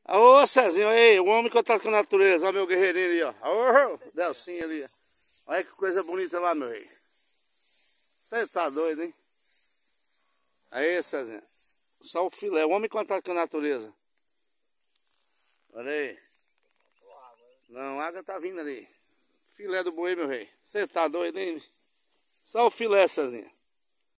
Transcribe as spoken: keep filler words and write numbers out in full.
Ô, Cezinho, aí, o homem que eu tô com a natureza, olha meu guerreirinho ali, ó. Ô, Delcinho ali, ó. Olha que coisa bonita lá, meu rei. Você tá doido, hein? Aí, Cezinho. Só o filé, o homem que contato com a natureza. Olha aí. Não, a água tá vindo ali. Filé do boi, meu rei. Você tá doido, hein? Só o filé, Cezinho.